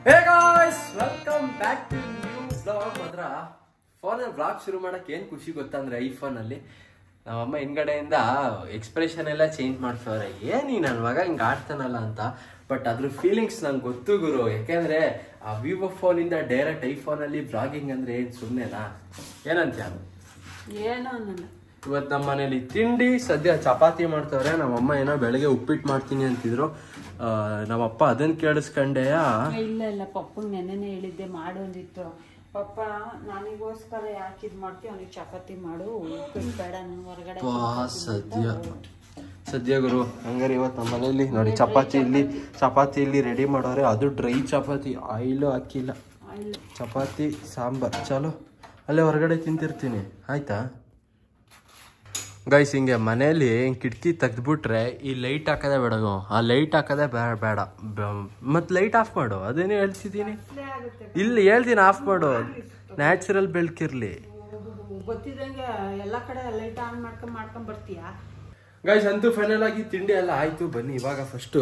Hey guys, welcome back to new blog. ಮಾತ್ರ ಫೋನಲ್ಲಿ blog ಶುರು ಮಾಡಕ್ಕೆ ಏನು ಖುಷಿ ಗೊತ್ತಂದ್ರೆ ಐಫೋನಲ್ಲಿ ನಮ್ಮಮ್ಮ ಹಿಂದ್ಗಡೆಯಿಂದ ಎಕ್ಸ್ಪ್ರೆಷನ್ ಎಲ್ಲ ಚೇಂಜ್ ಮಾಡ್ಸವ್ರೆ. ಏನಿ ನನ್ನ ಮಗ ಹಿಂಗೆ ಆಡ್ತಾನಲ್ಲ ಅಂತ. ಬಟ್ ಅದ್ರ ಫೀಲಿಂಗ್ಸ್ ನಂಗೆ ಗೊತ್ತು ಗುರು. ಯಾಕೆಂದ್ರೆ ಆ ವಿವೋ ಫೋನಿಂದ ಡೈರೆಕ್ಟ್ ಐಫೋನಲ್ಲಿ ಬ್ಲಾಗಿಂಗ್ ಅಂದ್ರೆ ಏನು ಸುಮ್ಮನೆನಾ? ಏನಂತ ಏನೋ ಇವತ್ತು ನಮ್ಮ ಮನೇಲಿ ತಿಂಡಿ ಸದ್ಯ ಚಪಾತಿ ಮಾಡ್ತವ್ರೆ. ನಮ್ಮಮ್ಮ ಏನೋ ಬೆಳಗ್ಗೆ ಉಪ್ಪಿಟ್ಟು ಮಾಡ್ತೀನಿ ಅಂತಿದ್ರು. ನಮ್ಮಪ್ಪ ಅದನ್ನ ಕೇಳಿಸ್ಕೊಂಡೆಯ. ಇಲ್ಲ ಪಪ್ಪಂಗೆ ನೆನ್ನೆನೆ ಹೇಳಿದ್ದೆ ಮಾಡು ಅಂದಿತ್ತು. ಪಪ್ಪ ನನಗೋಸ್ಕರ ಯಾಕೆ ಇದು ಮಾಡ್ತೀವಿ, ಅವನಿಗೆ ಚಪಾತಿ ಮಾಡು, ಉಪ್ಪಿಟ್ಟು ಬೇಡ, ನಾನು ಹೊರಗಡೆ ಸದ್ಯ ಗುರು. ಹಂಗಾರೆ ಇವತ್ತು ನಮ್ಮ ಮನೇಲಿ ನೋಡಿ ಚಪಾತಿ ಇಲ್ಲಿ ರೆಡಿ ಮಾಡೋರೆ. ಅದು ಡ್ರೈ ಚಪಾತಿ, ಆಯಿಲು ಹಾಕಿಲ್ಲ. ಚಪಾತಿ ಸಾಂಬಾರ್ ಚಲೋ. ಅಲ್ಲೇ ಹೊರಗಡೆ ತಿಂತಿರ್ತೀನಿ ಆಯ್ತಾ ಗೈಸ್. ಹಿಂಗೆ ಮನೇಲಿ ಕಿಟಕಿ ತೆಗ್ದ್ಬಿಟ್ರೆ ಈ ಲೈಟ್ ಹಾಕೋದೇ ಬೇಡ. ಆ ಲೈಟ್ ಹಾಕೋದೇ ಬೇಡ. ಮತ್ತೆ ಲೈಟ್ ಆಫ್ ಮಾಡು. ಅದೇನೇ ಹೇಳ್ತಿದ್ದೀನಿ. ಇಲ್ಲಿ ಹೇಳ್ತೀನಿ ಆಫ್ ಮಾಡು, ನ್ಯಾಚುರಲ್ ಬೆಳಕಿರ್ಲಿ. ಗೊತ್ತಿದ್ದಂಗೆ ಎಲ್ಲ ಕಡೆ ಲೈಟ್ ಆನ್ ಮಾಡ್ಕೊಂಡ್ ಬರ್ತೀಯಾ ಗೈಸ್? ಅಂತೂ ಫೈನಲ್ ಆಗಿ ತಿಂಡಿ ಎಲ್ಲ ಆಯ್ತು. ಬನ್ನಿ ಇವಾಗ ಫಸ್ಟು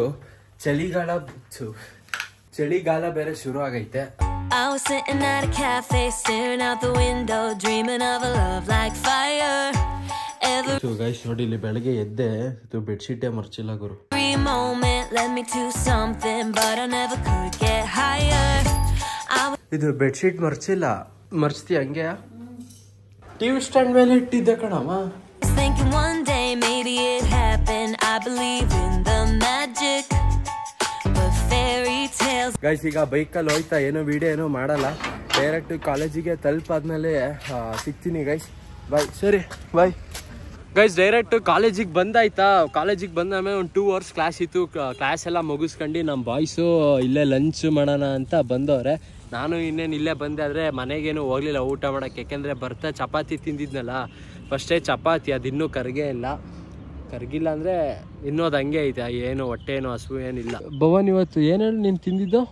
ಚಳಿಗಾಲ ಬೇರೆ ಶುರು ಆಗೈತೆ. I was sitting at a cafe, staring out the window, dreaming of a love like fire. Guys ನೋಡಿ, ಇಲ್ಲಿ ಬೆಳಗ್ಗೆ ಎದ್ದೆ, ಇದು ಬೆಡ್ಶೀಟೇ ಮರ್ಚಿಲ್ಲ ಗುರು. Every moment led me to something, but I never could get higher. ಇದು ಬೆಡ್ಶೀಟ್ ಮರ್ಚಿಲ್ಲ. ಮರ್ಚ್ತಿ ಹಂಗೆ ಟಿವಿ ಸ್ಟ್ಯಾಂಡ್ ಮೇಲೆ ಇಟ್ಟಿದ್ದೆ ಕಣಮ್ಮ. Thinking one day maybe it happened. I believe in the magic, but fairy tales. Guys ಈಗ ಬೈಕಲ್ಲಿ ಹೋಯ್ತಾ ಏನೋ ವಿಡಿಯೋ ಏನೋ ಮಾಡಲ್ಲ. ಡೈರೆಕ್ಟ್ ಕಾಲೇಜಿಗೆ ತಲುಪಾದ್ಮೇಲೆ ಸಿಗ್ತೀನಿ ಗೈಸ್. ಬಾಯ್. ಸರಿ ಬಾಯ್ ಗೈಸ್. ಡೈರೆಕ್ಟ್ ಕಾಲೇಜಿಗೆ ಬಂದಾಯ್ತಾ. ಕಾಲೇಜಿಗೆ ಬಂದಾದ್ಮೇಲೆ ಒಂದು 2 hours ಕ್ಲಾಸ್ ಇತ್ತು. ಕ್ಲಾಸ್ ಎಲ್ಲ ಮುಗಿಸ್ಕೊಂಡು ನಮ್ಮ ಬಾಯ್ಸು ಇಲ್ಲೇ ಲಂಚ್ ಮಾಡೋಣ ಅಂತ ಬಂದವ್ರೆ. ನಾನು ಇನ್ನೇನು ಇಲ್ಲೇ ಬಂದೆ. ಆದರೆ ಮನೆಗೇನು ಹೋಗ್ಲಿಲ್ಲ ಊಟ ಮಾಡೋಕ್ಕೆ. ಯಾಕೆಂದರೆ ಬರ್ತಾ ಚಪಾತಿ ತಿಂದಿದ್ನಲ್ಲ, ಫಸ್ಟೇ ಚಪಾತಿ ಅದು ಇನ್ನೂ ಕರಗಿಲ್ಲ ಅಂದರೆ ಇನ್ನೂ ಅದು ಹಂಗೆ ಐತೆ. ಏನು ಹೊಟ್ಟೆ ಏನು ಹಸು ಏನಿಲ್ಲ. ಭವನ್ ಇವತ್ತು ಏನು ಹೇಳಿ ನೀನು ತಿಂದಿದ್ದು?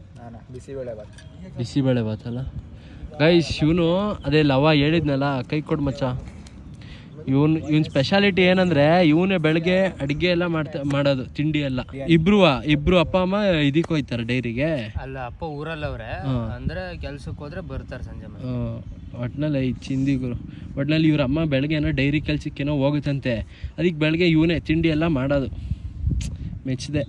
ಬಿಸಿಬೇಳೆ ಬಾತಲ್ಲ ಗೈಸ್. ಇವನು ಅದೇ ಲವ ಹೇಳಿದ್ನಲ್ಲ, ಕೈ ಕೊಡು ಮಚ್ಚ. ಇವನ್ ಸ್ಪೆಷಾಲಿಟಿ ಏನಂದ್ರೆ ಇವನೇ ಬೆಳಗ್ಗೆ ಅಡಿಗೆ ಎಲ್ಲ ಮಾಡೋದು, ತಿಂಡಿ ಎಲ್ಲ. ಇಬ್ರು ಅಪ್ಪ ಅಮ್ಮ ಇದಕ್ಕೆ ಹೋಯ್ತಾರೆ ಡೈರಿಗೆ. ಅಲ್ಲ, ಅಪ್ಪ ಊರಲ್ಲವ್ರೆ, ಅಂದ್ರೆ ಕೆಲ್ಸಕ್ಕೆ ಹೋದ್ರೆ ಬರ್ತಾರೆ ಸಂಜೆ. ಒಟ್ನಲ್ಲಿ ಚಿಂದಿ ಗುರು. ಒಟ್ನಲ್ಲಿ ಇವ್ರ ಅಮ್ಮ ಬೆಳಗ್ಗೆ ಏನೋ ಡೈರಿ ಕೆಲ್ಸಕ್ಕೇನೋ ಹೋಗುತ್ತಂತೆ. ಅದಕ್ಕೆ ಬೆಳಗ್ಗೆ ಇವನೇ ತಿಂಡಿ ಎಲ್ಲ ಮಾಡೋದು. ಮೆಚ್ಚಿದೆ.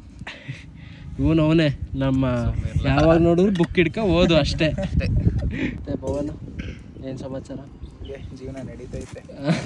ಅವನೇ ನಮ್ಮ ಯಾವಾಗ ನೋಡಿದ್ರು ಬುಕ್ ಹಿಡ್ಕ ಓದು ಅಷ್ಟೇ. ಭವನ್ ಏನ್ ಸಮಾಚಾರ? ಜೀವನ ನಡೀತೈತೆ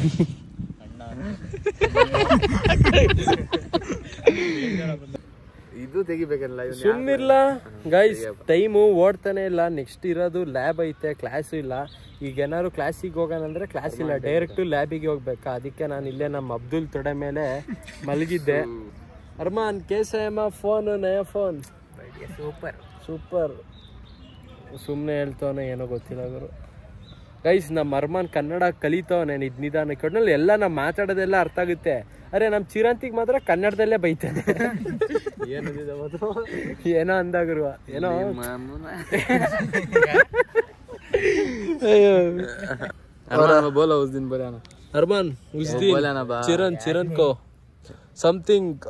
ಇದು ತೆಗಿಬೇಕಲ್ಲ. ಸುಮ್ಮಿರ್ಲ ಗೈಸ್, ಟೈಮು ಓಡ್ತಾನೆ ಇಲ್ಲ. ನೆಕ್ಸ್ಟ್ ಇರೋದು ಲ್ಯಾಬ್ ಐತೆ, ಕ್ಲಾಸು ಇಲ್ಲ. ಈಗ ಏನಾದ್ರು ಕ್ಲಾಸಿಗೆ ಹೋಗೋಣ ಅಂದ್ರೆ ಕ್ಲಾಸ್ ಇಲ್ಲ, ಡೈರೆಕ್ಟು ಲ್ಯಾಬಿಗೆ ಹೋಗ್ಬೇಕಾ. ಅದಕ್ಕೆ ನಾನು ಇಲ್ಲೇ ನಮ್ಮ ಅಬ್ದುಲ್ ತೊಡೆ ಮೇಲೆ ಮಲಗಿದ್ದೆ. ಅರ್ಮಾನ್ ಕೇಸಮ್ಮ ಫೋನ್ ನಯ ಫೋನ್ ಸೂಪರ್. ಸುಮ್ಮನೆ ಹೇಳ್ತವನೆ, ಏನೋ ಗೊತ್ತಿಲ್ಲ ಗುರು. ಗೈಸ್ ನಮ್ಮ ಅರ್ಮಾನ್ ಕನ್ನಡ ಕಲಿತವನೆ ನಿಧಾನ. ಕೊಡ್ನಲ್ಲಿ ಎಲ್ಲ ನಾವು ಮಾತಾಡೋದೆಲ್ಲ ಅರ್ಥ ಆಗುತ್ತೆ. ಅರೆ ನಮ್ಮ ಚಿರಂತಿಗೆ ಮಾತ್ರ ಕನ್ನಡದಲ್ಲೇ ಬೈತಾನೆ. ಏನೋ ಅಂದಾಗರು ಏನೋ ಅರ್ಮಾನ್ ಚಿರನ್ ಕೋ ಸಮಥಿಂಗ್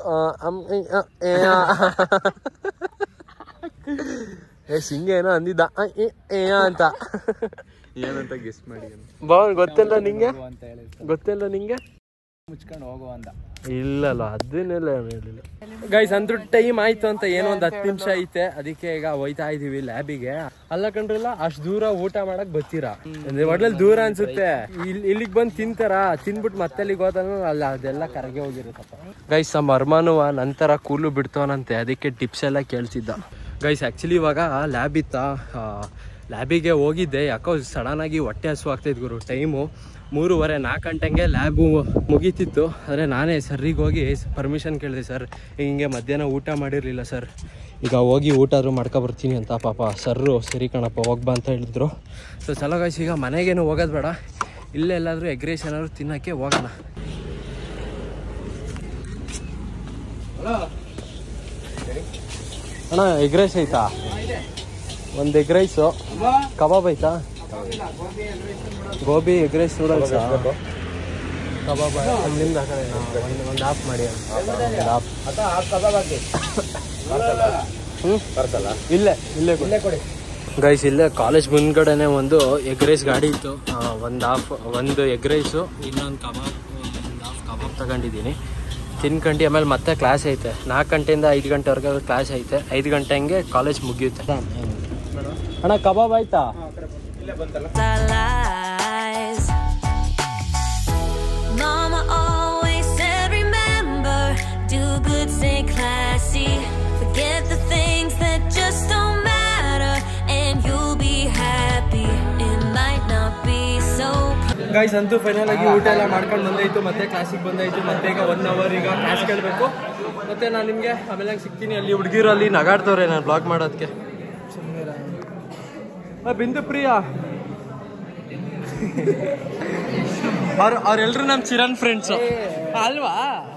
ಸಿಂಗ ಏನೋ ಅಂದಿದ್ದ ಅಂತ. ಏನಂತ ಗೆಸ್ಟ್ ಮಾಡಿ ಭವನ್ ಗೊತ್ತಿಲ್ಲ ನಿಂಗೆ ಮುಚ್ಕೊಂಡು ಹೋಗೋ ಅಂತ. ಇಲ್ಲಲ್ಲ, ಅದನ್ನೆಲ್ಲ ಹೇಳಿಲ್ಲ ಗೈಸ್. ಅಂದ್ರೂ ಟೈಮ್ ಆಯ್ತು ಅಂತ ಏನೋ ಒಂದು 10 ನಿಮಿಷ ಐತೆ. ಅದಕ್ಕೆ ಈಗ ಹೋಯ್ತಾ ಇದೀವಿ ಲ್ಯಾಬಿಗೆ. ಅಲ್ಲ ಕಂಡ್ರಲ್ಲ, ಅಷ್ಟ್ ದೂರ ಊಟ ಮಾಡಕ್ ಬರ್ತೀರಾ? ಒಟ್ಲಲ್ಲಿ ದೂರ ಅನ್ಸುತ್ತೆ. ಇಲ್ಲಿಗೆ ಬಂದು ತಿಂತಾರ, ತಿನ್ಬಿಟ್ಟು ಮತ್ತೆ ಅಲ್ಲಿಗೆ ಹೋದನು ಅಲ್ಲ, ಅದೆಲ್ಲ ಕರಗೆ ಹೋಗಿರುತ್ತಪ್ಪ. ಗೈಸ್ ನಮ್ಮ ಅರ್ಮಾನುವ ನಂತರ ಕೂಲು ಬಿಡ್ತವನಂತೆ. ಅದಕ್ಕೆ ಟಿಪ್ಸ್ ಎಲ್ಲ ಕೇಳ್ತಿದ್ದ ಗೈಸ್. ಆ್ಯಕ್ಚುಲಿ ಇವಾಗ ಲ್ಯಾಬ್ ಇತ್ತಾ, ಲ್ಯಾಬಿಗೆ ಹೋಗಿದ್ದೆ. ಯಾಕೋ ಸಡನ್ ಆಗಿ ಹೊಟ್ಟೆ ಹಸು ಆಗ್ತೈತೆ ಗುರು. ಟೈಮು 3:30-4 ಗಂಟೆಗೆ ಲ್ಯಾಬು ಮುಗೀತಿತ್ತು. ಆದರೆ ನಾನೇ ಸರ್ರಿಗೆ ಹೋಗಿ ಪರ್ಮಿಷನ್ ಕೇಳಿದೆ. ಸರ್ ಹಿಂಗೆ ಮಧ್ಯಾಹ್ನ ಊಟ ಮಾಡಿರಲಿಲ್ಲ ಸರ್, ಈಗ ಹೋಗಿ ಊಟ ಆದರೂ ಮಾಡ್ಕೊಬರ್ತೀನಿ ಅಂತ. ಪಾಪ ಸರ್ರು ಸರಿ ಕಣಪ್ಪ ಹೋಗ್ಬಾ ಅಂತ ಹೇಳಿದ್ರು. ಸೊ ಚಲೋ ಗೈಸ್, ಈಗ ಮನೆಗೇನು ಹೋಗೋದು ಬೇಡ, ಇಲ್ಲೇ ಎಲ್ಲಾದರೂ ಎಗ್ ರೈಸ್ ಏನಾದ್ರು ತಿನ್ನೋಕ್ಕೆ ಹೋಗೋಣ. ಅಣ್ಣ ಎಗ್ ರೈಸ್ ಐತಾ? ಒಂದು ಎಗ್ ರೈಸು, ಕಬಾಬ್ ಐತಾ? Gobi egg rice noodles kebab ನಿಮ್ದು ಆ ಕಡೆ ಒಂದು ಹಾಫ್ ಮಾಡಿ. ಇಲ್ಲೇ ಕೊಡಿ ಗೈಸ್. ಇಲ್ಲೇ ಕಾಲೇಜ್ ಮುಂದ್ಗಡೆನೆ ಒಂದು ಎಗ್ ರೈಸ್ ಗಾಡಿ ಇತ್ತು. ಒಂದು ಎಗ್ ರೈಸು, ಇನ್ನೊಂದು ಕಬಾಬ್ ತಗೊಂಡಿದ್ದೀನಿ. ತಿನ್ಕಂಡು ಆಮೇಲೆ ಮತ್ತೆ ಕ್ಲಾಸ್ ಐತೆ. 4 ಗಂಟೆಯಿಂದ 5 ಗಂಟೆವರೆಗೆ ಕ್ಲಾಸ್ ಐತೆ. 5 ಗಂಟೆ ಹಂಗೆ ಕಾಲೇಜ್ ಮುಗಿಯುತ್ತೆ. ಅಣ್ಣ ಕಬಾಬ್ ಆಯ್ತಾ? Mama always said, remember, do good, stay classy, forget the things that just don't matter, and you'll be happy. It might not be so. Guys ಅಂತೂ ಫೈನಲ್ ಆಗಿ ಊಟ ಎಲ್ಲ ಮಾಡ್ಕೊಂಡು ಬಂದಾಯ್ತು. ಮತ್ತೆ ಕ್ಲಾಸಿಗೆ ಬಂದಾಯ್ತು. ಮತ್ತೆ ಈಗ 1 ಅವರ್ ಈಗ ಕ್ಲಾಸ್ ಕೇಳಬೇಕು. ಮತ್ತೆ ನಾನು ನಿಮಗೆ ಆಮೇಲೆ ಸಿಗ್ತೀನಿ. ಅಲ್ಲಿ ಹುಡುಗಿರು ಅಲ್ಲಿ ನಗಾಡ್ತವ್ರೆ ನಾನು ಬ್ಲಾಗ್ ಮಾಡೋದಕ್ಕೆ. ಬಿಂದು ಪ್ರಿಯಾ ಅವ್ರೆಲ್ರು ನಮ್ಮ ಚಿರನ್ ಫ್ರೆಂಡ್ಸು ಅಲ್ವಾ?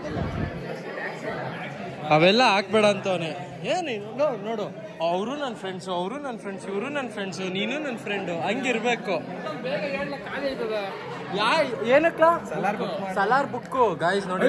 ಅವೆಲ್ಲ ಹಾಕ್ಬೇಡ ಅಂತವನೆ. ಏನು ನೋಡು, ಅವರು ನನ್ನ ಫ್ರೆಂಡ್ಸು, ಅವರು ನನ್ನ ಫ್ರೆಂಡ್ಸ್, ಇವರು ನನ್ನ ಫ್ರೆಂಡ್ಸು, ನೀನು ನನ್ನ ಫ್ರೆಂಡು, ಹಂಗಿರ್ಬೇಕು. ಏನಕ್ಕ ಸಲಾರ್ ಬುಕ್ಕು ಗಾಯ್ಸ್ ನೋಡಿ.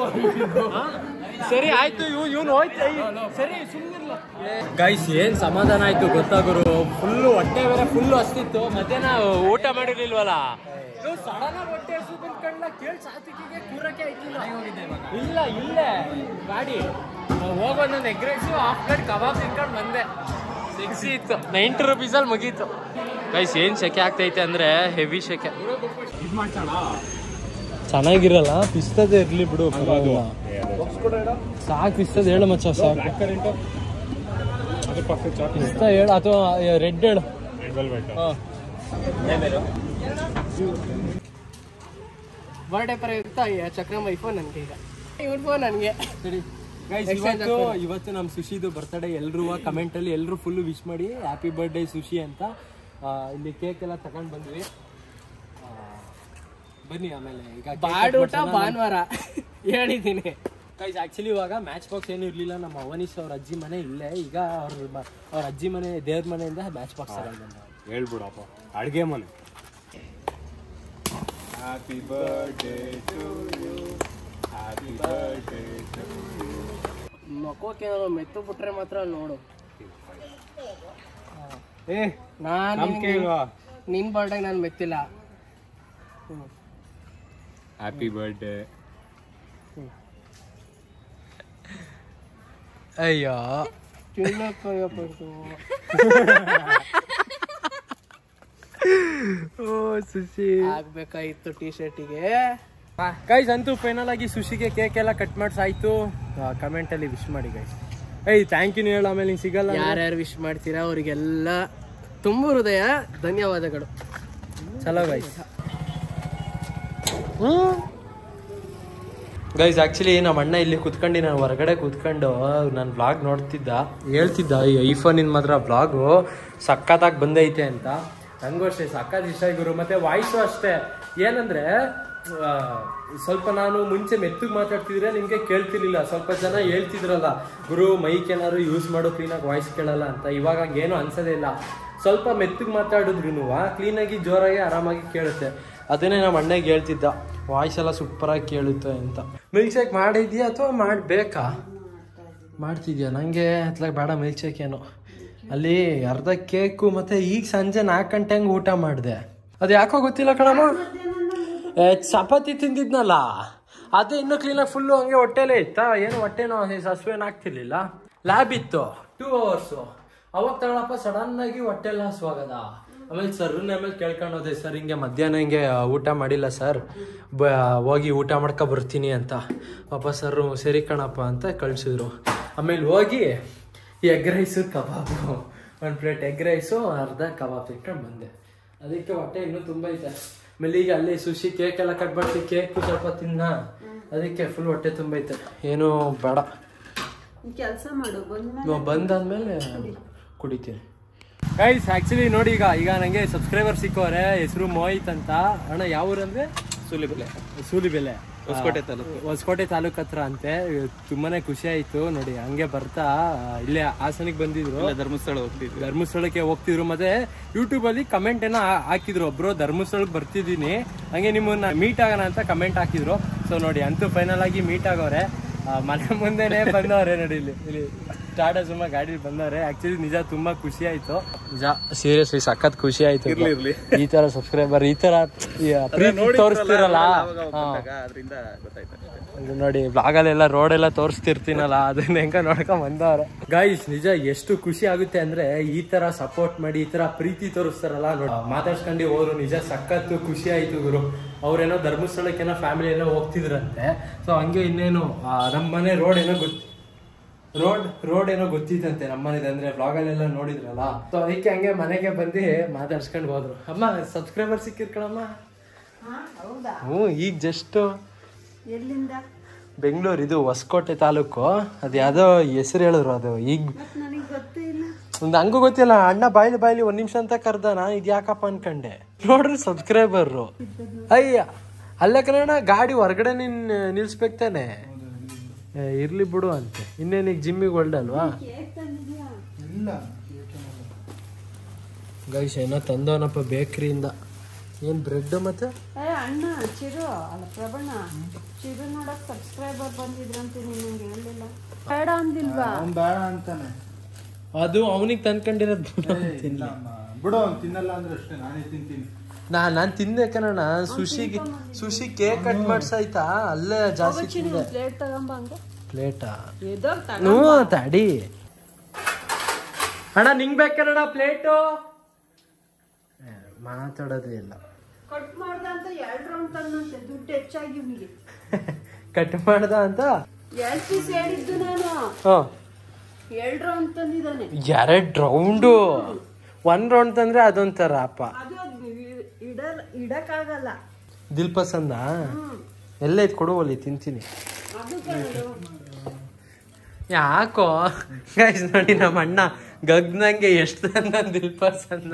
ಸರಿ ಆಯ್ತು, ಇವ್ನು ಹೋಯ್ತು. ಸರಿ ಸುಮ್ಮನಿರ್ಲ ಗಾಯ್ಸ್. ಏನ್ ಸಮಾಧಾನ ಆಯ್ತು ಗೊತ್ತಾಗೋರು. ಫುಲ್ಲು ಹೊಟ್ಟೆ ಬೇರೆ ಫುಲ್ಲು ಹಸ್ತಿತ್ತು. ಮಧ್ಯಾಹ್ನ ಊಟ ಮಾಡಿರ್ಲಿಲ್ವಲ್ಲ. ಸಡನ್ ಆಗಿ ಹೊಟ್ಟೆ ಹಸು ಬಂದ್ಕೊಂಡ್ಲ. ಕೇಳಿ ಸಾತಿಗೆ ಕೂರಕ್ಕೆ ಆಯ್ತಿಲ್ಲ. ಇಲ್ಲ ಇಲ್ಲೇ ಗಾಡಿ ಹೋಗೋದೊಂದು egg rice, half plate kebab ತಿನ್ಕೊಂಡು ಬಂದೆ. ಸಿಕ್ಸಿ ಇತ್ತು. 90 ರೂಪೀಸಲ್ಲಿ ಮುಗೀತು ಗೈಸ್. ಏನ್ ಸೆಕೆ ಆಗ್ತೈತೆ ಅಂದ್ರೆ ಹೆವಿ ಸೆಕೆ. ಚೆನ್ನಾಗಿರಲ್ಲ. ಪಿಸ್ತದೆ ಇರ್ಲಿ ಬಿಡು, ಸಾಕು. ಪಿಸ್ತದ ಹೇಳು ಮಚ್ಚ, ಸಾಕು. ಪಿಸ್ತ ಹೇಳು ಅಥವಾ ರೆಡ್ ಹೇಳು. ಬರ್ಡೇ ಪರ ಇರ್ತಾ ಚಕ್ರಮ್ಮ ಐಫೋನ್ ನನಗೆ, ಈಗ ಇವ್ರ ಫೋನ್ ನನಗೆ. ಸರಿ ಗೈಸ್, ಇವತ್ತು ನಮ್ಮ ಸುಶಿದು ಬರ್ತಡೇ. ಎಲ್ರು ಕಮೆಂಟ್ ಅಲ್ಲಿ ಎಲ್ರು ಫುಲ್ ವಿಶ್ ಮಾಡಿ ಹ್ಯಾಪಿ ಬರ್ಡೇ ಸುಶಿ ಅಂತ. ಇಲ್ಲಿ ಕೇಕ್ ಎಲ್ಲ ತಗೊಂಡ್ ಬಂದ್ವಿ. ಬನ್ನಿ ಆಮೇಲೆ. ಈಗ ಬಾಡೂಟ ಭಾನುವಾರ ಹೇಳಿದ್ದೀನಿ ಗೈಸ್. ಆಕ್ಚುಲಿ ಇವಾಗ ಮ್ಯಾಚ್ ಬಾಕ್ಸ್ ಏನು ಇರ್ಲಿಲ್ಲ. ನಮ್ಮ ಅವನೀಶ್ ಅವ್ರ ಅಜ್ಜಿ ಮನೆ ಇಲ್ಲೇ. ಈಗ ಅವ್ರ ಅಜ್ಜಿ ಮನೆ ದೇವ್ರ ಮನೆಯಿಂದ ಮ್ಯಾಚ್ ಬಾಕ್ಸ್ ಹೇಳ್ಬಿಡಪ್ಪ. ಅಡ್ಗೆ ಮನೆ. Happy birthday to you, happy birthday to you. ಮಕ್ಕಕ್ಕೆ ಮೆತ್ತು ಬಿಟ್ರೆ ಮಾತ್ರ ನೋಡು. ನಾನು ನಿನ್ ಬರ್ಡೇ ನಾನು ಮೆತ್ತಿಲ್ಲ. Happy birthday. ಅಯ್ಯೋ ಸುಶಿ ಆಗ್ಬೇಕಾಯ್ತು ಟಿ ಶರ್ಟಿಗೆ. ಗೈಸ್ ಅಂತೂ ಫೈನಲ್ ಆಗಿ ಸುಶಿಗೆ ಕೇಕ್ ಎಲ್ಲ ಕಟ್ ಮಾಡ್ಸಾಯ್ತು. ಕಮೆಂಟ್ ಅಲ್ಲಿ ವಿಶ್ ಮಾಡಿ ಗೈಸ್. ಥ್ಯಾಂಕ್ ಯು ಹೇಳು. ಆಮೇಲೆ ನಿಂಗೆ ಸಿಗಲ್ಲ. ಯಾರ್ಯಾರು ವಿಶ್ ಮಾಡ್ತೀರಾ ಅವರಿಗೆಲ್ಲ ತುಂಬ ಹೃದಯ ಧನ್ಯವಾದಗಳು. ಚಲೋ ಗೈಸ್. ಗೈಸ್ ಆಕ್ಚುಲಿ ನಮ್ಮ ಅಣ್ಣ ಇಲ್ಲಿ ಕುತ್ಕೊಂಡು, ನಾನು ಹೊರಗಡೆ ಕುತ್ಕೊಂಡು ನಾನು ಬ್ಲಾಗ್ ನೋಡ್ತಿದ್ದ. ಹೇಳ್ತಿದ್ದ ಈ ಐಫೋನಿನ ಮಾತ್ರ ಬ್ಲಾಗು ಸಖತ್ತಾಗಿ ಬಂದೈತೆ ಅಂತ. ನಂಗೂ ಅಷ್ಟೇ ಸಖತ್ ಇಷ್ಟ ಗುರು. ಮತ್ತೆ ವಾಯ್ಸು ಅಷ್ಟೇ. ಏನಂದ್ರೆ ಸ್ವಲ್ಪ ನಾನು ಮುಂಚೆ ಮೆತ್ತಗೆ ಮಾತಾಡ್ತಿದ್ರೆ ನಿಮಗೆ ಕೇಳ್ತಿರ್ಲಿಲ್ಲ. ಸ್ವಲ್ಪ ಜನ ಹೇಳ್ತಿದ್ರಲ್ಲ, ಗುರು ಮೈಕ್ ಏನಾದ್ರು ಯೂಸ್ ಮಾಡೋ ಕ್ಲೀನಾಗಿ ವಾಯ್ಸ್ ಕೇಳಲ್ಲ ಅಂತ. ಇವಾಗ ಹಂಗೇನು ಅನ್ಸೋದೇ ಇಲ್ಲ. ಸ್ವಲ್ಪ ಮೆತ್ತಗೆ ಮಾತಾಡಿದ್ರು ಕ್ಲೀನಾಗಿ ಜೋರಾಗಿ ಆರಾಮಾಗಿ ಕೇಳುತ್ತೆ. ಅದನ್ನೇ ನಮ್ಮ ಅಣ್ಣಗೆ ಹೇಳ್ತಿದ್ದ, ವಾಯ್ಸ್ ಎಲ್ಲ ಸೂಪರಾಗಿ ಕೇಳುತ್ತೆ ಅಂತ. ಮಿಲ್ಕ್ ಶೇಕ್ ಮಾಡಿದ್ಯಾ ಅಥವಾ ಮಾಡಬೇಕಾ? ಮಾಡ್ತಿದ್ಯಾ? ನನಗೆ ಅತ್ಲಾಗ ಬೇಡ ಮಿಲ್ಕ್ ಶೇಕ್ ಏನು. ಅಲ್ಲಿ ಅರ್ಧ ಕೇಕು. ಮತ್ತೆ ಈಗ ಸಂಜೆ 4 ಗಂಟೆ ಹಂಗೆ ಊಟ ಮಾಡಿದೆ. ಅದು ಯಾಕೋ ಗೊತ್ತಿಲ್ಲ ಕಣಮ್ಮ. ಚಪಾತಿ ತಿಂದಿದ್ನಲ್ಲ, ಅದೇ ಇನ್ನೂ ಕ್ಲೀನಾಗಿ ಫುಲ್ಲು ಹಂಗೆ ಹೊಟ್ಟೆಲೇ ಇತ್ತಾ. ಏನು ಹೊಟ್ಟೆನೋ ಹಸುವೇನು ಆಗ್ತಿರ್ಲಿಲ್ಲ. ಲ್ಯಾಬ್ ಇತ್ತು 2 ಅವರ್ಸು. ಅವಾಗ ತಗೊಳಪ್ಪ ಸಡನ್ ಆಗಿ ಹೊಟ್ಟೆಲ್ಲ ಹಸುವಾಗದ. ಆಮೇಲೆ ಸರ್ನ ಆಮೇಲೆ ಕೇಳ್ಕೊಂಡು ಹೋದೆ, ಸರ್ ಹಿಂಗೆ ಮಧ್ಯಾಹ್ನ ಹಿಂಗೆ ಊಟ ಮಾಡಿಲ್ಲ ಸರ್, ಹೋಗಿ ಊಟ ಮಾಡ್ಕೊ ಬರ್ತೀನಿ ಅಂತ. ಪಾಪ ಸರ್ ಸರಿ ಕಣಪ್ಪ ಅಂತ ಕಳಿಸಿದ್ರು. ಆಮೇಲೆ ಹೋಗಿ egg rice kebab, 1 plate egg rice, ಅರ್ಧ ಕಬಾಬ್ ತಿನ್ಕೊಂಡು ಬಂದೆ. ಅದಕ್ಕೆ ಹೊಟ್ಟೆ ಇನ್ನೂ ತುಂಬ ಐತೆ. ಆಮೇಲೆ ಈಗ ಅಲ್ಲಿ ಸುಶಿ ಕೇಕ್ ಎಲ್ಲ ಕಟ್ ಮಾಡ್ತೀವಿ. ಕೇಕು ಸ್ವಲ್ಪ ತಿನ್ನ, ಅದಕ್ಕೆ ಫುಲ್ ಹೊಟ್ಟೆ ತುಂಬ ಐತೆ. ಏನು ಬೇಡ, ಕೆಲಸ ಮಾಡು. ಬಂದಾದ್ಮೇಲೆ ಕುಡಿತೀನಿ. ಗೈಸ್ ಆಕ್ಚುಲಿ ನೋಡಿ, ಈಗ ನಂಗೆ ಸಬ್ಸ್ಕ್ರೈಬರ್ ಸಿಕ್ಕವ್ರೆ. ಹೆಸರು ಮೋಹಿತ್ ಅಂತ. ಅಣ್ಣ ಯಾವ ಊರಂದ್ರೆ? ಸೂಲಿಬೆಲೆ, ಹೊಸಕೋಟೆ ತಾಲೂಕು ಹತ್ರ ಅಂತೆ. ತುಂಬಾನೇ ಖುಷಿ ಆಯ್ತು ನೋಡಿ. ಹಂಗೆ ಬರ್ತಾ ಇಲ್ಲೇ ಹಾಸನಿಗೆ ಬಂದಿದ್ರು. ಧರ್ಮಸ್ಥಳಕ್ಕೆ ಹೋಗ್ತಿದ್ರು. ಮತ್ತೆ ಯೂಟ್ಯೂಬ್ ಅಲ್ಲಿ ಕಮೆಂಟ್ ಏನೋ ಹಾಕಿದ್ರು, ಒಬ್ರು ಧರ್ಮಸ್ಥಳಕ್ಕೆ ಬರ್ತಿದ್ದೀನಿ, ಹಂಗೆ ನಿಮ್ಮನ್ನ ಮೀಟ್ ಆಗೋಣ ಅಂತ ಕಮೆಂಟ್ ಹಾಕಿದ್ರು. ಸೊ ನೋಡಿ ಅಂತೂ ಫೈನಲ್ ಆಗಿ ಮೀಟ್ ಆಗೋರೆ. ಮನೆ ಮುಂದೆನೆ ಬಂದವ್ರೆ ನೋಡಿ ಇಲ್ಲಿ. ಟಾಟಾ ಸುಮ್ಮ ಗಾಡಿ ಬಂದವ್ರೆ. ಆಕ್ಚುಲಿ ನಿಜ ತುಂಬಾ ಖುಷಿ ಆಯ್ತು, ನಿಜ ಸೀರಿಯಸ್ಲಿ ಸಖತ್ ಖುಷಿ ಆಯ್ತು. ಈ ತರ ಸಬ್ಸ್ಕ್ರೈಬರ್ ಈ ತರ ತೋರಿಸ್ತಿರಲ್ಲ ನೋಡಿ, ಬ್ಲಾಗ್ ಅಲ್ಲೆಲ್ಲ ರೋಡ್ ಎಲ್ಲ ತೋರಿಸ್ತಿರ್ತೀನಲ್ಲ, ಅದನ್ನ ಹೆಂಗ ನೋಡ್ಕೊಂಡ್ ಬಂದವ್ರೆ. ಗೈಸ್ ನಿಜ ಎಷ್ಟು ಖುಷಿ ಆಗುತ್ತೆ ಅಂದ್ರೆ ಈ ತರ ಸಪೋರ್ಟ್ ಮಾಡಿ ಈ ತರ ಪ್ರೀತಿ ತೋರಿಸ್ತಾರಲ್ಲ ನೋಡಿ. ಮಾತಾಡ್ಸ್ಕೊಂಡು ಹೋದ್ರು, ನಿಜ ಸಖತ್ತು ಖುಷಿ ಆಯ್ತು ಗುರು. ಅವ್ರೇನೋ ಧರ್ಮಸ್ಥಳಕ್ಕೇನೋ ಫ್ಯಾಮಿಲಿ ಏನೋ ಹೋಗ್ತಿದ್ರಂತೆ. ಸೊ ಹಂಗೆ ಇನ್ನೇನು ನಮ್ಮ ಮನೆ ರೋಡ್ ಏನೋ ಗೊತ್ತಿತ್ತಂತೆ ನಮ್ಮನೇದು, ಅಂದ್ರೆ ಬ್ಲಾಗ್ ಅಲ್ಲೆಲ್ಲ ನೋಡಿದ್ರಲ್ಲ. ಸೊ ಅದಕ್ಕೆ ಹಂಗೆ ಮನೆಗೆ ಬಂದು ಮಾತಾಡ್ಸ್ಕೊಂಡು ಹೋದ್ರು. ಅಮ್ಮ ಸಬ್ಸ್ಕ್ರೈಬರ್ ಸಿಕ್ಕಿರ್ಕಣಮ್ಮ. ಹ್ಞೂ ಈಗ ಜಸ್ಟ್ ಎಲ್ಲಿಂದ? ಬೆಂಗಳೂರು, ಇದು ಹೊಸಕೋಟೆ ತಾಲೂಕು. ಅದು ಯಾವ್ದೋ ಹೆಸರು ಹೇಳಿದ್ರು, ಅದು ಈಗ ನನಗೆ ಗೊತ್ತೇ ಇಲ್ಲ. ಒಂದು ಹಂಗೂ ಗೊತ್ತಿಲ್ಲ. ಅಣ್ಣ ಬಾಯ್ಲಿ 1 ನಿಮಿಷ ಅಂತ ಕರ್ದ, ನಾನು ಇದು ಯಾಕಪ್ಪ ಅನ್ಕಂಡೆ. ನೋಡ್ರಿ ಸಬ್ಸ್ಕ್ರೈಬರ್. ಅಯ್ಯ ಅಲ್ಲ ಕಣ, ಗಾಡಿ ಹೊರಗಡೆ ನಿಲ್ಸ್ಬೇಕು ತಾನೆ. ಇರ್ಲಿ ಬಿಡು ಅಂತೆ. ಇನ್ನೇನೀಗ ಜಿಮ್ಮಿಗೆ ಹೊಲ್ಡಲ್ವಾ? ಗೈಸ್ ಏನೋ ತಂದವನಪ್ಪ ಬೇಕ್ರಿಯಿಂದ. ಏನ್ ಬ್ರೆಡ್ ಮತ್ತೆ ಅಣ್ಣ ಚಿರು ಅಲ್ಲ ಪ್ರಭಣ್ಣ, ಚಿರು ನೋಡಕ್ ಸಬ್ಸ್ಕ್ರೈಬರ್ ಬಂದಿದ್ರಂತೆ, ನಿನಗೆ ಹೇಳಿಲ್ಲ. ಬೇಡ ಅಂದಿಲ್ವಾ? ಬೇಡ ಅಂತಾನೆ. ಅದು ಅವನಿಗೆ ತಂದ್ಕೊಂಡಿರೋದು. ಬಿಡು, ತಿನ್ನಲ್ಲ ಅಂದ್ರೆ ಅಷ್ಟೇ, ನಾನೇ ತಿಂತೀನಿ. ನಾನ್ ತಿಂದೆ ಕಣ. ಸುಶಿ ಕೇಕ್ ಕಟ್ ಮಾಡ್ಸಾಯ್ತಾ, ಅಲ್ಲೇ ಜಾಸ್ತಿ ತಿಂದೆ. ಪ್ಲೇಟ್ ತಗೊಂಬ. ಹಂಗೆ ಪ್ಲೇಟಾ? ಹ್ಞೂ ತಡಿ ಅಣ್ಣ, ನಿಂಗ್ ಬೇಕಣ್ಣ ಪ್ಲೇಟು? ಮಾತಾಡೋದೇ ಇಲ್ಲ. ಕಟ್ ಮಾಡ್ದ ಅಂತ 2 ರೌಂಡ್ ತಂದಂತೆ, ದುಡ್ಡು ಹೆಚ್ಚಾಗಿ ಇವನಿಗೆ. ಕಟ್ ಮಾಡ್ದ ಅಂತ 2 ಪೀಸ್ ಹೇಳಿದ್ದು ನಾನು. 2 ರೌಂಡ್ ತಂದಿದ್ದಾನೆ. 2 ರೌಂಡು? 1 ರೌಂಡ್ ತಂದ್ರೆ ಅದೊಂಥರ ಅಪ್ಪ. ಅದು ಇಡಕ್ಕಾಗಲ್ಲ. ದಿಲ್ ಪಸಂದ ಎಲ್ಲ ಇದ್ ಕೊಡುವಲ್ಲಿ ತಿಂತೀನಿ. ಯಾಕೋ ಗೈಸ್ ನೋಡಿ, ನಮ್ಮ ಅಣ್ಣ ಗಗ್ನಂಗೆ ಎಷ್ಟು ದಿಲ್ ಪಸಂದ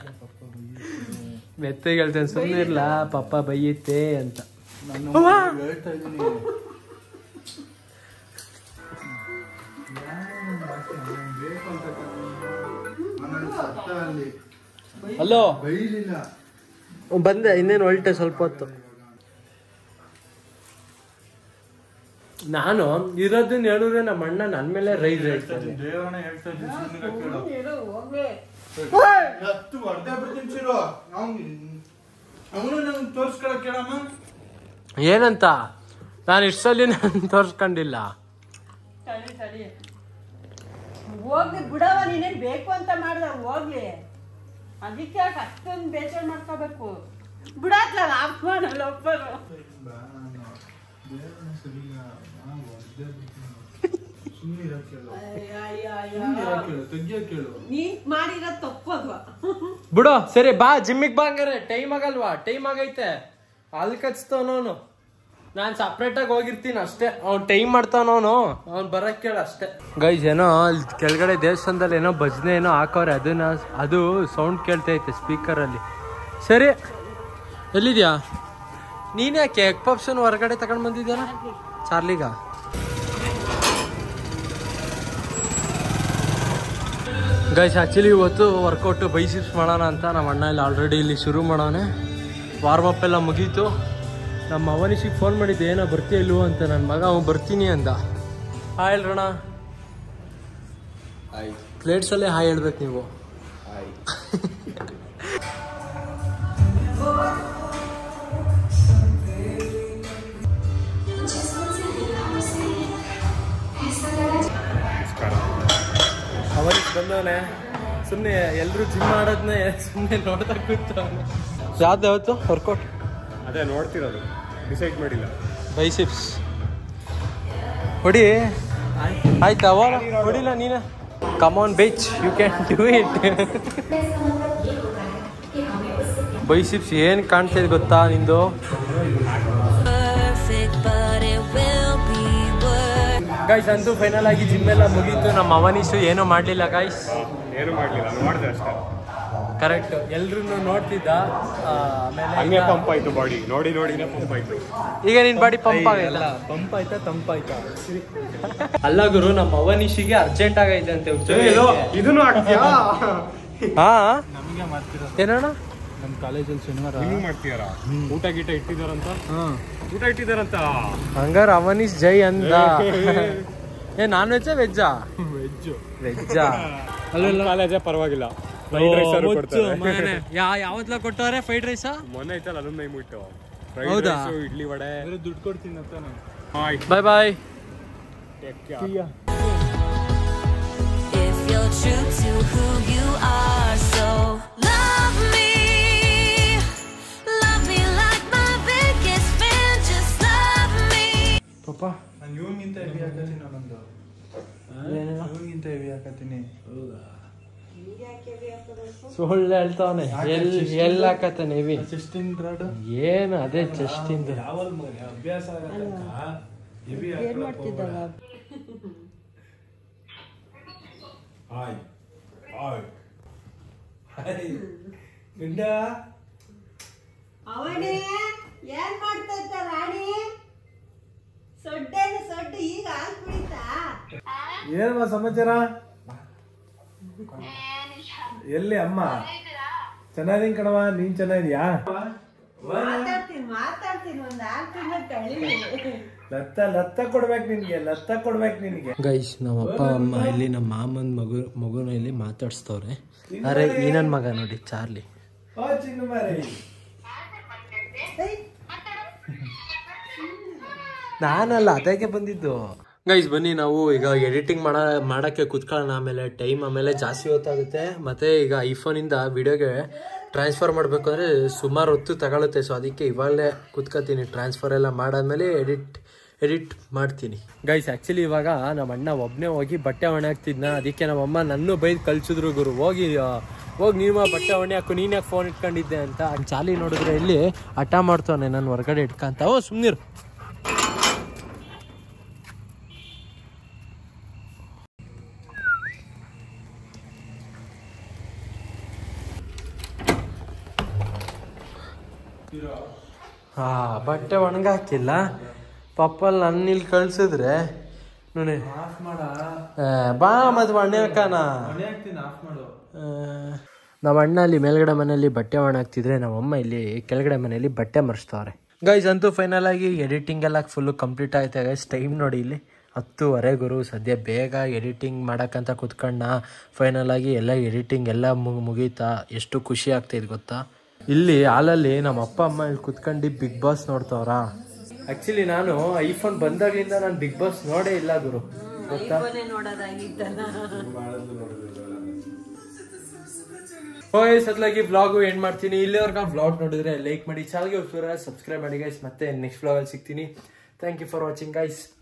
ಮೆತ್ತಗೆ ಹೇಳ್ತೇನೆ. ಸುಮ್ಮನೆ ಇರ್ಲಾ, ಪಪ್ಪ ಬೈಯುತ್ತೆ ಅಂತ. ಹಲೋ ಬಂದೆ, ಇನ್ನೇನು ಹೊಲ್ಟೆ ಸ್ವಲ್ಪ ಹೊತ್ತು. ನಾನು ಇರೋದನ್ನ ಹೇಳಿದ್ರೆ ನಮ್ಮ ಅಣ್ಣ ನನ್ನ ಮೇಲೆ ರೈಸ್ ಹೇಳ್ತಾನೆ. ಏನಂತ ನಾನು ಇಷ್ಟಲ್ಲಿ ನಾನು ತೋರ್ಸ್ಕೊಂಡಿಲ್ಲ. ಹೋಗ್ಲಿ ಬಿಡವ, ನೀನೇನ್ ಬೇಕು ಅಂತ ಮಾಡ್ದ ಹೋಗ್ಲಿ. ಅದಕ್ಕೆ ಅಷ್ಟೊಂದು ಬೇಜಾರು ಮಾಡ್ಕೋಬೇಕು. ಬಿಡಾತ್ಲಲ್ಲ ಆಫ್ ಮಾಡಲ್ಲ ಒಪ್ಪರು. ನೀ ಮಾಡಿರೋ ತಪ್ಪದು. ಬಿಡು ಸರಿ, ಬಾ ಜಿಮ್ಮಿಗೆ ಬಾ. ಹಂಗಾರೆ ಟೈಮ್ ಆಗಲ್ವಾ? ಟೈಮ್ ಆಗೈತೆ. ಅಲ್ಲಿ ಕಚ್ತಾವನವನು, ನಾನು ಸಪ್ರೇಟ್ ಆಗಿ ಹೋಗಿರ್ತೀನಿ ಅಷ್ಟೇ. ಅವ್ನು ಟೈಮ್ ಮಾಡ್ತಾವನವನು, ಅವ್ನು ಬರಕ್ ಕೇಳ ಅಷ್ಟೇ. ಗೈಸ್ ಏನೋ ಅಲ್ಲಿ ಕೆಳಗಡೆ ದೇವಸ್ಥಾನದಲ್ಲಿ ಏನೋ ಭಜನೆ ಏನೋ ಹಾಕವ್ರೆ, ಅದು ಸೌಂಡ್ ಕೇಳ್ತೈತೆ ಸ್ಪೀಕರ್ ಅಲ್ಲಿ. ಸರಿ, ಎಲ್ಲಿದ್ಯಾ ನೀನ್? ಯಾಕೆ ಎಗ್ ಪಪ್ಸನ್ ಹೊರಗಡೆ ತಗೊಂಡ್ ಬಂದಿದ್ಯಾರ ಚಾರ್ಲಿಗ? ಗೈಸ್ ಆಕ್ಚುಲಿ ಇವತ್ತು ವರ್ಕೌಟ್ ಬೈಸಿಪ್ಸ್ ಮಾಡೋಣ ಅಂತ ನಮ್ಮ ಅಣ್ಣ ಇಲ್ಲಿ ಆಲ್ರೆಡಿ ಇಲ್ಲಿ ಶುರು ಮಾಡೋನೆ. ವಾರ್ಮಪ್ ಎಲ್ಲ ಮುಗೀತು. ನಮ್ಮ ಅವನಿಸಿಗೆ ಫೋನ್ ಮಾಡಿದ್ದೆ, ಏನೋ ಬರ್ತೀಯ ಇಲ್ವೋ ಅಂತ. ನನ್ನ ಮಗ ಅವ್ನು ಬರ್ತೀನಿ ಅಂದ. ಹಾಯ್ ಹೇಳ್ರಣ. ಪ್ಲೇಟ್ಸಲ್ಲೇ ಹಾಯ್ ಹೇಳ್ಬೇಕು ನೀವು. ಅವನಿಗೆ ಬಂದವನೆ ಸುಮ್ಮನೆ ಎಲ್ಲರೂ ಜಿಮ್ ಮಾಡೋದನ್ನ ಸುಮ್ಮನೆ ನೋಡ್ತಾ ಕೂತವನೆ. ಯಾವ್ದು ಯಾವತ್ತು ವರ್ಕೌಟ್? ಅದೇ ನೋಡ್ತಿರೋದು, ಡಿಸೈಡ್ ಮಾಡಿಲ್ಲ. ಬೈಸಿಪ್ಸ್ ಹೊಡಿ. ಆಯ್ತಾ? ಹೊಡಿಲ್ಲ ನೀನು. Come on bitch, you can do it. Biceps ಏನು ಕಾಣ್ತಿದೆ ಗೊತ್ತಾ ನಿಂದು? ಗೈಸ್ ಅಂತೂ ಫೈನಲ್ ಆಗಿ ಜಿಮ್ ಎಲ್ಲ ಮುಗೀತು. ನಮ್ಮ ಅವನೀಸು ಏನೂ ಮಾಡಲಿಲ್ಲ ಗೈಸ್, ಏನು ಮಾಡಲಿಲ್ಲ, ನೋಡಿದೆ ಅಷ್ಟೇ. ಕರೆಕ್ಟ್, ಎಲ್ರು ನೋಡ್ತಿದ್ದ. ಹಂಗೆ ಪಂಪ್ ಆಯ್ತು ಬಾಡಿ, ನೋಡಿನೇ ಪಂಪ್ ಆಯ್ತು. ಈಗ ನಿನ್ ಬಾಡಿ ಪಂಪ್ ಆಗಲ್ಲ? ಪಂಪ್ ಆಯ್ತಾ ತಂಪಾಯ್ತಾ? ಅಲ್ಲ ಗುರು, ನಮ್ಮ ಅವನೀಶಿಗೆ ಅರ್ಜೆಂಟ್ ಆಗೈತೆ ಅಂತೆ. ಇದನ್ನು ಆಗ್ತೀಯಾ? ಹಾ, ನಮಗೆ ಮಾಡ್ತೀರಾ? ಏನಣ್ಣ ನಮ್ಮ ಕಾಲೇಜಲ್ಲಿ ಶನಿವಾರ ಹಿಂಗ್ ಮಾಡ್ತೀಯಾರ? ಊಟ ಗೀಟ ಇಟ್ಟಿದಾರಂತ? ಊಟ ಇಟ್ಟಿದಾರಂತ. ಹಂಗಾರ ಅವನೀಶ್ ಜೈ ಅಂದ. ಏ ನಾನ್ ವೆಜ್ಜಾ ವೆಜ್ಜಾ ವೆಜ್ಜು ವೆಜ್ಜಾ ಅಲ್ಲೆಲ್ಲ ಕಾಲೇಜೇ ಪರವಾಗಿಲ್ಲ ಫ್ರೈಡ್ ರೈಸ್ ಅವರು ಕೊಡ್ತಾರೆ ಯಾವತ್ಲ ಕೊಟ್ಟವ್ರೆ ಫ್ರೈಡ್ ರೈಸ್ ಮೊನ್ನೆ ಐತಲ್ಲ ಅಲುಮ್ನೈ ಮುಟ್ಟು ಫ್ರೈಡ್ ಹೌದಾ? ರೈಸ್ ಇಡ್ಲಿ ವಡೆ ದುಡ್ಡು ಕೊಡ್ತೀನಿ ಅಂತ ನಾನು ಬಾಯ್ ಬಾಯ್ If you're true to who you are, so love me like my biggest fan, just love me. ಪಾಪ ನಾನು ಇವನಿಗಿಂತ ಹೆವಿ ಹಾಕತ್ತೀನಿ ನಾನೊಂದು ಇವನಿಗಿಂತ ಹೆವಿ ಹಾಕತ್ತೀನಿ ಸುಳ್ಳು ಹೇಳ್ತಾವನೆ ಎಲ್ಲಿ ಹಾಕತ್ತಾನೆ ಹೆವಿ ಚೆಸ್ಟಿನ್ ರಾಡ್ ಏನು ಅದೇ ಚೆಸ್ಟ್ ಇಂದ ಯಾವಲ್ ಅಭ್ಯಾಸ ಆಗತ್ತಕ್ಕ ಹೆವಿ ಹಾಯ್ ಹಾಯ್ ಗಂಡ ಅವನೇ ಏನ್ ಮಾಡ್ತಾ ಇದ್ದ ರಾಣಿ ಸೊಡ್ಡೇನು ಸೊಡ್ಡು ಈಗ ಹಾಲು ಕುಡಿತಾ ಏನಮ್ಮ ಸಮಾಚಾರ ಎಲ್ಲಿ ಅಮ್ಮ ಚೆನ್ನಾಗಿದ್ದೀನಿ ಕಣವ ನೀನ್ ಚೆನ್ನಾಗಿದ್ಯಾ ಮಾತಾಡ್ತೀನಿ ಒಂದ್ 6 ತಿಂಗಳು ತಳ್ಳಿ ಲತ್ತ ಕೊಡ್ಬೇಕು ನಿನ್ಗೆ ಗೈಸ್ ನಮ್ಮ ಅಪ್ಪ ಅಮ್ಮ ಇಲ್ಲಿ ನಮ್ಮ ಮಾಮನ್ ಮಗುನ ಇಲ್ಲಿ ಮಾತಾಡ್ಸ್ತವ್ರೆ ಅರೆ ಈ ನನ್ ಮಗ ನೋಡಿ ಚಾರ್ಲಿ ಚಿನ್ನ ಮಾರಿ ನಾನಲ್ಲ ಅದಕ್ಕೆ ಬಂದಿದ್ದು ಗೈಸ್ ಬನ್ನಿ ನಾವು ಈಗ ಎಡಿಟಿಂಗ್ ಮಾಡಕ್ಕೆ ಕುತ್ಕೊಳ್ಳೋಣ ಆಮೇಲೆ ಟೈಮ್ ಆಮೇಲೆ ಜಾಸ್ತಿ ಹೊತ್ತಾಗುತ್ತೆ ಮತ್ತೆ ಈಗ ಐಫೋನಿಂದ ವಿಡಿಯೋಗೆ ಟ್ರಾನ್ಸ್ಫರ್ ಮಾಡಬೇಕು ಅಂದರೆ ಸುಮಾರು ಹೊತ್ತು ತಗೊಳುತ್ತೆ ಸೊ ಅದಕ್ಕೆ ಇವಾಗಲೇ ಕುತ್ಕೋತೀನಿ ಟ್ರಾನ್ಸ್ಫರ್ ಎಲ್ಲ ಮಾಡಾದ್ಮೇಲೆ ಎಡಿಟ್ ಮಾಡ್ತೀನಿ ಗೈಸ್ ಆ್ಯಕ್ಚುಲಿ ಇವಾಗ ನಮ್ಮ ಅಣ್ಣ ಒಬ್ಬನೇ ಹೋಗಿ ಬಟ್ಟೆ ಒಣೆ ಹಾಕ್ತಿದ್ನ ಅದಕ್ಕೆ ನಮ್ಮಮ್ಮ ನನ್ನೂ ಬೈದು ಕಳ್ಸಿದ್ರು ಗುರು ಹೋಗಿ ನೀವು ಬಟ್ಟೆ ಒಣೆ ಹಾಕು ನೀನು ಯಾಕೆ ಫೋನ್ ಇಟ್ಕೊಂಡಿದ್ದೆ ಅಂತ ಚಾಲಿ ನೋಡಿದ್ರೆ ಇಲ್ಲಿ ಹಠ ಮಾಡ್ತಾನೆ ನಾನು ಹೊರಗಡೆ ಇಟ್ಕೊಂತ ಓ ಸುಮ್ಮನಿರು ಬಟ್ಟೆ ಒಣಗಾಕಿಲ್ಲ ಪಪ್ಪಲ್ ನನ್ನ ಇಲ್ಲಿ ಕಳ್ಸಿದ್ರೆ ನೋಡಿ ಬಾ ಮತ್ ಒಣೆ ಹಾಕನ ನಮ್ಮ ಅಣ್ಣ ಅಲ್ಲಿ ಮೇಲ್ಗಡೆ ಮನೆಯಲ್ಲಿ ಬಟ್ಟೆ ಒಣಾಕ್ತಿದ್ರೆ ನಮ್ಮಮ್ಮ ಇಲ್ಲಿ ಕೆಳಗಡೆ ಮನೆಯಲ್ಲಿ ಬಟ್ಟೆ ಮರ್ಸ್ತವ್ರೆ ಗೈಸ್ ಅಂತೂ ಫೈನಲ್ ಆಗಿ ಎಡಿಟಿಂಗ್ ಎಲ್ಲ ಫುಲ್ಲು ಕಂಪ್ಲೀಟ್ ಆಯ್ತು ಗೈಸ್ ಟೈಮ್ ನೋಡಿ ಇಲ್ಲಿ 10:30 ಗುರು ಸದ್ಯ ಬೇಗ ಎಡಿಟಿಂಗ್ ಮಾಡಕ್ಕಂತ ಕುತ್ಕೊಂಡ ಫೈನಲ್ ಆಗಿ ಎಲ್ಲ ಎಡಿಟಿಂಗ್ ಎಲ್ಲ ಮುಗೀತಾ ಎಷ್ಟು ಖುಷಿ ಆಗ್ತೈತೆ ಗೊತ್ತಾ ಇಲ್ಲಿ ಹಾಲಲ್ಲಿ ನಮ್ಮ ಅಪ್ಪ ಅಮ್ಮ ಇಲ್ಲಿ ಕುತ್ಕೊಂಡು ಬಿಗ್ ಬಾಸ್ ನೋಡ್ತಾವ್ರ ಆಕ್ಚುಲಿ ನಾನು ಐಫೋನ್ ಬಂದಾಗ್ಲಿಂದ ನಾನು ಬಿಗ್ ಬಾಸ್ ನೋಡೇ ಇಲ್ಲ ಗುರು ಗೊತ್ತಾ ಸತ್ಲಾಗಿ ವ್ಲಾಗು ಎಂಡ್ ಮಾಡ್ತೀನಿ ಇಲ್ಲಿವರೆಗೆ ವ್ಲಾಗ್ ನೋಡಿದ್ರೆ ಲೈಕ್ ಮಾಡಿ ಚಾನಲ್ಗೆ ಸಬ್ಸ್ಕ್ರೈಬ್ ಮಾಡಿ ಗೈಸ್ ಮತ್ತೆ ನೆಕ್ಸ್ಟ್ ವ್ಲಾಗಲ್ಲಿ ಸಿಗ್ತೀನಿ thank you for watching guys